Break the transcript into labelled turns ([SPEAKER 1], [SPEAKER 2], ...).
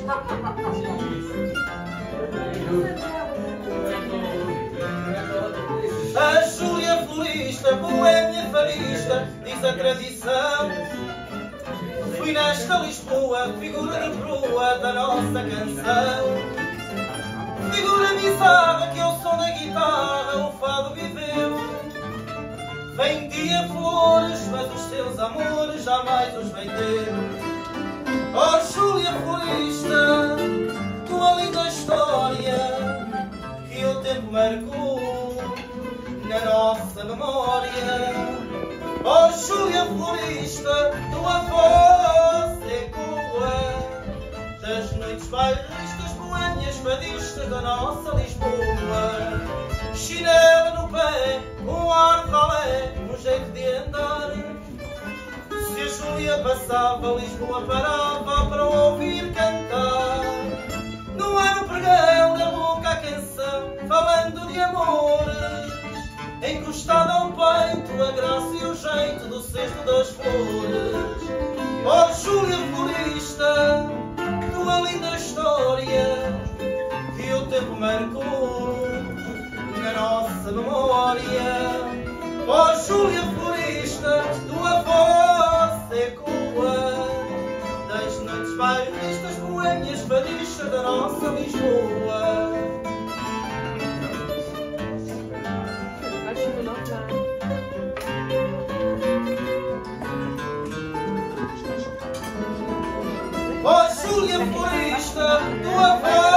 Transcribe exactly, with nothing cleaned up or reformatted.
[SPEAKER 1] A Júlia Florista, boêmia farista, diz a tradição. Fui nesta Lisboa, figura de proa da nossa canção. Figura bizarra que ao som da guitarra o fado viveu. Vendia flores, mas os seus amores jamais os vendeu. Oh Júlia Florista, tua linda história que o tempo marcou na nossa memória. Oh Júlia Florista, tua voz ecoa das noites bailistas, boêmias fadistas da nossa Lisboa. Chinelo no pé, um ar de balé, um jeito de andar. Se a Júlia passava, Lisboa parava para ouvir cantar. No ano pregão, da boca a canção, falando de amores, encostada ao peito, a graça e o jeito do cesto das flores. Oh Júlia Florista, tua linda história que o tempo marcou na nossa memória. Oh Júlia Florista, tua voz ecoa das noites bailistas, boêmias fadistas da nossa Lisboa. Oh Júlia Florista, tua voz